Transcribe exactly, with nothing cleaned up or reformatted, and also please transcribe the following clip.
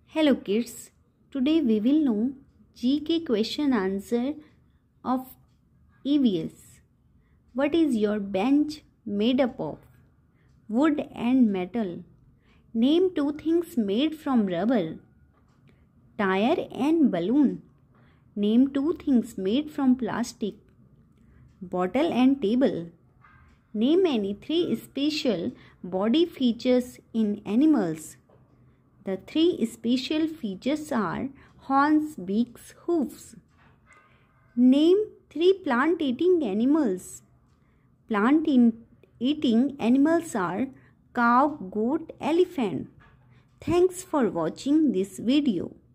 Hello kids, today we will know G K question answer of E V S. What is your bench made up of? Wood and metal. Name two things made from rubber. Tire and balloon. Name two things made from plastic. Bottle and table. Name any three special body features in animals. The three special features are horns, beaks, hoofs. Name three plant-eating animals. Plant-eating animals are cow, goat, elephant. Thanks for watching this video.